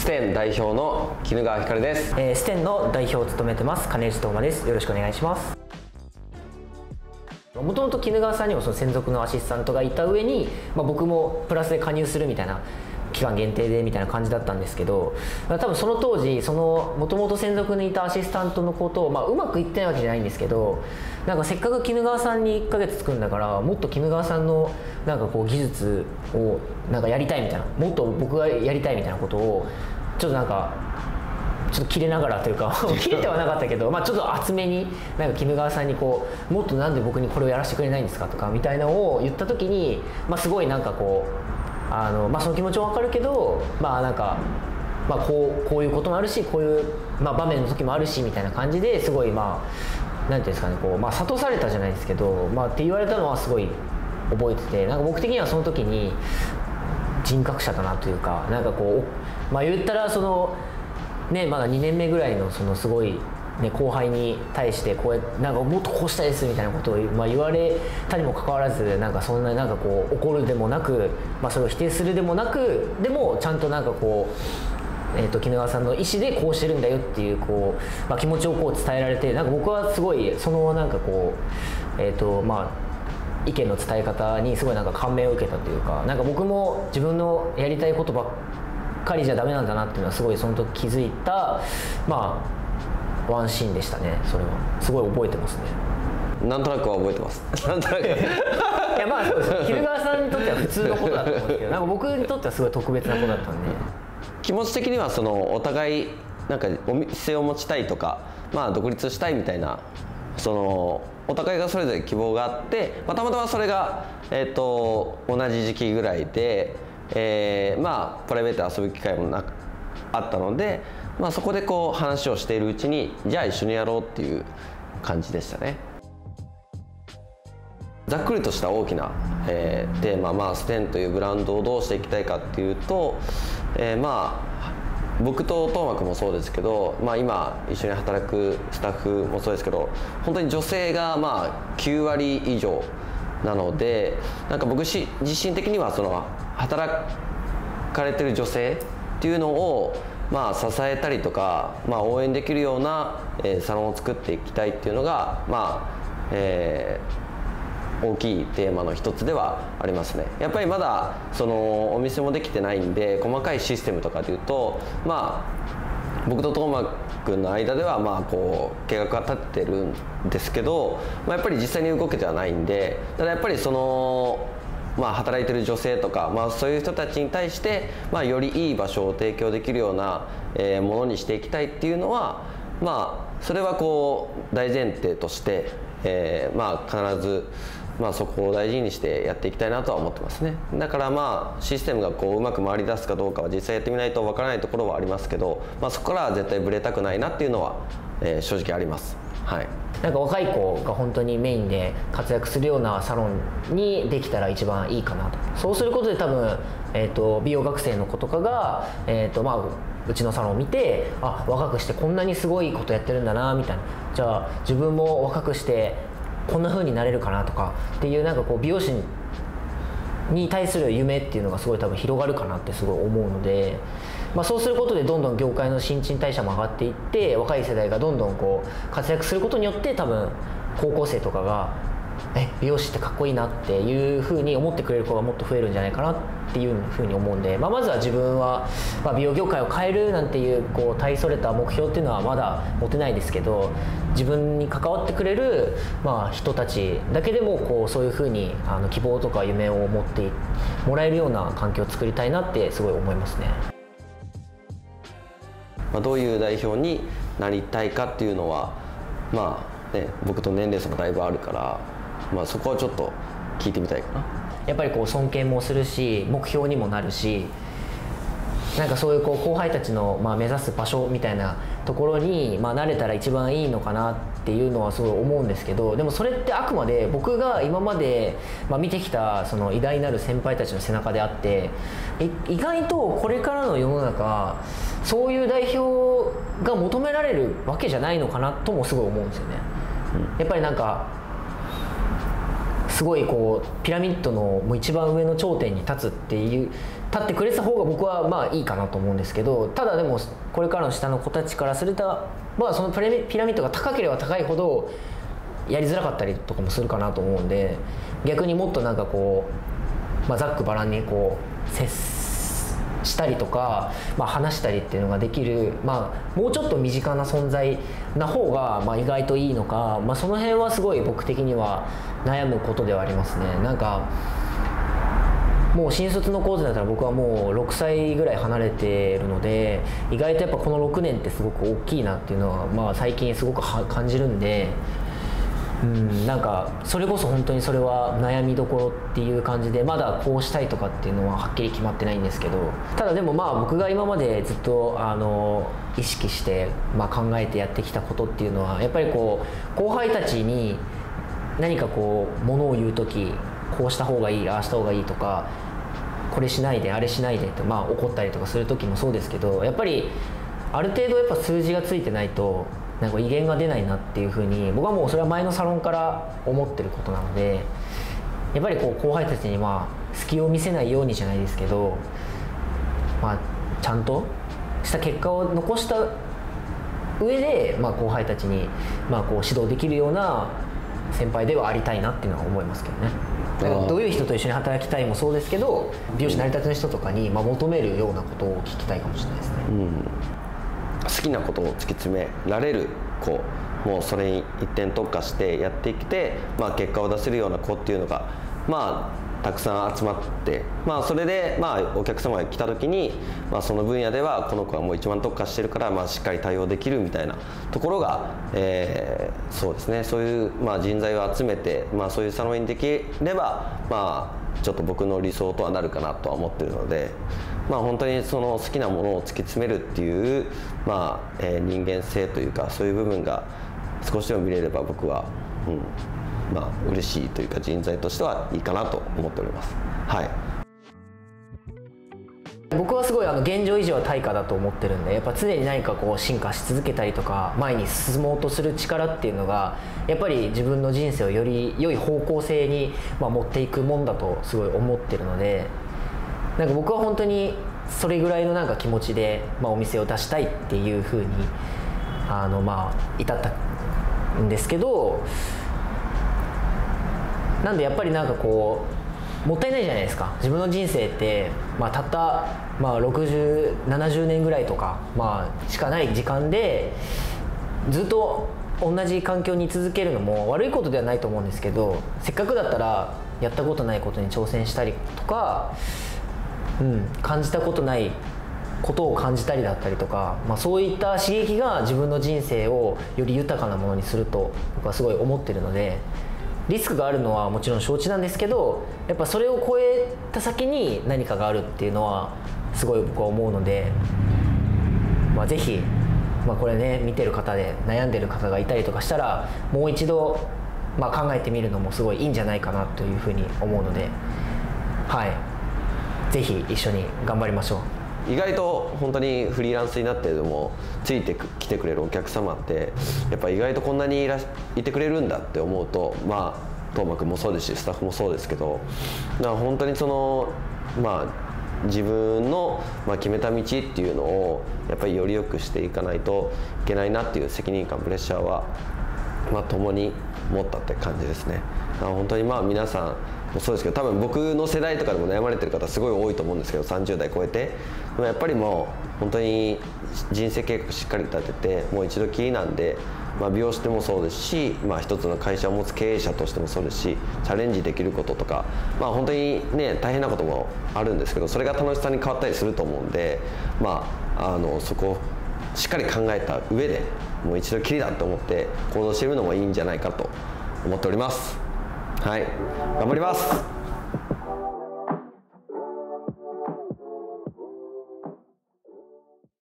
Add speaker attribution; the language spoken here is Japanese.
Speaker 1: テン代表の絹川光です。
Speaker 2: ステンの代表を務めてます金内斗真です。よろしくお願いします。もともと絹川さんにもその専属のアシスタントがいた上に、僕もプラスで加入するみたいな期間限定でみたいな感じだったんですけど、多分その当時もともと専属にいたアシスタントの子と、うまくいってないわけじゃないんですけど、なんかせっかく絹川さんに1ヶ月つくんだからもっと絹川さんのなんかこう技術をなんかやりたいみたいな、もっと僕がやりたいみたいなことをちょっとちょっと切れながらというか切れてはなかったけど、ちょっと厚めになんか絹川さんにこうもっとなんで僕にこれをやらせてくれないんですかとかみたいなのを言った時に、すごいなんかこうその気持ちも分かるけど、なんか、こういうこともあるし、こういう、場面の時もあるしみたいな感じですごいなんていうんですかね、こう悟されたじゃないですけど、って言われたのはすごい覚えてて、なんか僕的にはその時に人格者だなというか、なんかこう言ったらそのねまだ2年目ぐらいのそのすごい後輩に対してこうやってなんかもっとこうしたいですみたいなことを言われたにもかかわらず、なんかそんななんかこう怒るでもなく、それを否定するでもなく、でもちゃんとなんかこう絹川さんの意思でこうしてるんだよっていうこう、気持ちをこう伝えられて、なんか僕はすごいそのなんかこう意見の伝え方にすごいなんか感銘を受けたというか、なんか僕も自分のやりたいことばっかりじゃダメなんだなっていうのはすごいその時気づいたワンシーンでしたね。それはすごい覚えてますね。
Speaker 1: なんとなくは覚えてます。なんとなくいや
Speaker 2: そうです。絹川さんにとっては普通のことだと思うんですけど、なんか僕にとってはすごい特別なことだったんで、
Speaker 1: 気持ち的にはそのお互いなんかお店を持ちたいとか、独立したいみたいな、そのお互いがそれぞれ希望があって、たまたまそれが同じ時期ぐらいで、プライベートで遊ぶ機会もあったので、そこでこう話をしているうちに、じゃあ一緒にやろうっていう感じでしたね。ざっくりとした大きな、テーマ、ステンというブランドをどうしていきたいかっていうと、僕と斗真君もそうですけど、今一緒に働くスタッフもそうですけど、本当に女性が9割以上なので、なんか僕自身的にはその働かれてる女性っていうのを支えたりとか、応援できるような、サロンを作っていきたいっていうのが、大きいテーマの一つではありますね。やっぱりまだそのお店もできてないんで、細かいシステムとかでいうと、僕と斗真君の間ではこう計画が立ってるんですけど、やっぱり実際に動けてはないんで、ただやっぱりその働いてる女性とか、そういう人たちに対して、よりいい場所を提供できるような、ものにしていきたいっていうのは、それはこう大前提として、必ず、そこを大事にしてやっていきたいなとは思ってますね。だからシステムがこううまく回り出すかどうかは実際やってみないとわからないところはありますけど、そこからは絶対ブレたくないなっていうのは、正直あります。はい。
Speaker 2: なんか若い子が本当にメインで活躍するようなサロンにできたら一番いいかなと。そうすることで多分、美容学生の子とかが、うちのサロンを見て、若くしてこんなにすごいことやってるんだなみたいな、じゃあ自分も若くしてこんな風になれるかなとかっていう、なんかこう美容師に対する夢っていうのがすごい多分広がるかなってすごい思うので、そうすることでどんどん業界の新陳代謝も上がっていって、若い世代がどんどんこう活躍することによって、多分高校生とかが美容師ってかっこいいなっていう風に思ってくれる子がもっと増えるんじゃないかなっていう風に思うんで、まずは自分は、美容業界を変えるなんていうこう大それた目標っていうのはまだ持てないですけど、自分に関わってくれる、人たちだけでもこうそういう風に希望とか夢を持ってもらえるような環境を作りたいなってすごい思いますね。
Speaker 1: どういう代表になりたいかっていうのは僕と年齢差もだいぶあるから、そこはちょっと聞いてみたいかな。
Speaker 2: やっぱりこう尊敬もするし、目標にもなるし、なんかそういうこう後輩たちの目指す場所みたいなところになれたら一番いいのかなっていうのはすごい思うんですけど、でもそれってあくまで僕が今まで見てきたその偉大なる先輩たちの背中であって、意外とこれからの世の中そういう代表が求められるわけじゃないのかなともすごい思うんですよね。やっぱりなんかすごいこうピラミッドのもう一番上の頂点に立つっていう立ってくれてた方が僕はまあいいかなと思うんですけど、ただでもこれからの下の子たちからすると、まあ、そのピラミッドが高ければ高いほどやりづらかったりとかもするかなと思うんで、逆にもっとなんかこう、まあ、ざっくばらんにこう接したりとか、まあ、話したりっていうのができる、まあ、もうちょっと身近な存在な方がまあ意外といいのか、まあ、その辺はすごい僕的には悩むことではありますね。なんかもう新卒のコーチだったら僕はもう6歳ぐらい離れているので、意外とやっぱこの6年ってすごく大きいなっていうのは、まあ、最近すごく感じるんで、なんかそれこそ本当にそれは悩みどころっていう感じで、まだこうしたいとかっていうのははっきり決まってないんですけど、ただでもまあ僕が今までずっと意識して、まあ、考えてやってきたことっていうのは、やっぱりこう後輩たちに何かこうものを言う時、こうした方がいい、ああした方がいいとか、これしないであれしないでって、まあ、怒ったりとかする時もそうですけど、やっぱりある程度やっぱ数字がついてないとなんか威厳が出ないなっていうふうに僕はもうそれは前のサロンから思ってることなので、やっぱりこう後輩たちにまあ隙を見せないようにじゃないですけど、まあ、ちゃんとした結果を残した上で、まあ、後輩たちにまあこう指導できるような先輩ではありたいなっていうのは思いますけどね。どういう人と一緒に働きたいもそうですけど、美容師成り立ちの人とかにまあ求めるようなことを聞きたいかもしれないですね。
Speaker 1: 好きなことを突き詰められる子、もうそれに一点特化してやってきて、まあ、結果を出せるような子っていうのがまあたくさん集まって、まあ、それでまあお客様が来た時に、まあ、その分野ではこの子はもう一番特化してるから、まあ、しっかり対応できるみたいなところが、そうですね、そういうまあ人材を集めて、まあ、そういうサロンにできれば、まあ、ちょっと僕の理想とはなるかなとは思ってるので、まあ、本当にその好きなものを突き詰めるっていう、まあ人間性というか、そういう部分が少しでも見れれば僕は、まあ嬉しいというか、人材としてはいいかなと思っております。はい。
Speaker 2: 僕はすごい現状維持は対価だと思ってるんで、やっぱ常に何かこう進化し続けたりとか前に進もうとする力っていうのがやっぱり自分の人生をより良い方向性にまあ持っていくもんだとすごい思ってるので、なんか僕は本当にそれぐらいのなんか気持ちで、まあ、お店を出したいっていうふうにまあ至ったんですけど、なんでやっぱりなんかこうもったいないじゃないですか。自分の人生って、まあ、たった、まあ、60、70年ぐらいとか、まあ、しかない時間でずっと同じ環境に居続けるのも悪いことではないと思うんですけど、せっかくだったらやったことないことに挑戦したりとか、感じたことないことを感じたりだったりとか、まあ、そういった刺激が自分の人生をより豊かなものにすると僕はすごい思ってるので、リスクがあるのはもちろん承知なんですけど、やっぱそれを超えた先に何かがあるっていうのはすごい僕は思うので、まあ、ぜひ、まあ、これね見てる方で悩んでる方がいたりとかしたら、もう一度、まあ、考えてみるのもすごいいいんじゃないかなというふうに思うので、はい、ぜひ一緒に頑張りましょう。
Speaker 1: 意外と本当にフリーランスになってでもついてきてくれるお客様ってやっぱ意外とこんなにいてくれるんだって思うと、まあ當真君もそうですしスタッフもそうですけど、だから本当にそのまあ自分の決めた道っていうのをやっぱりより良くしていかないといけないなっていう責任感、プレッシャーはまあ共に持ったって感じですね。だから本当にまあ皆さんもそうですけど、多分僕の世代とかでも悩まれてる方すごい多いと思うんですけど、30代超えてでもやっぱりもう本当に人生計画しっかり立てて、もう一度きりなんで、まあ、美容師でもそうですし、まあ、一つの会社を持つ経営者としてもそうですし、チャレンジできることとか、まあ、本当にね大変なこともあるんですけど、それが楽しさに変わったりすると思うんで、まあ、そこをしっかり考えた上でもう一度きりだと思って行動してみるのもいいんじゃないかと思っております。はい、頑張ります。